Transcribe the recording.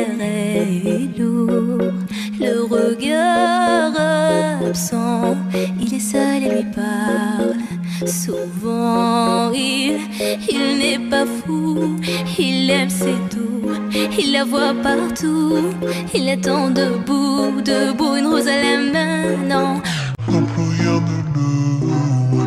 l'air est lourd, le regard absent. Il est seul et lui parle souvent. Il n'est pas fou, il aime c'est tout. Il la voit partout, il attend debout, debout, une rose à la main. Non, non plus rien ne le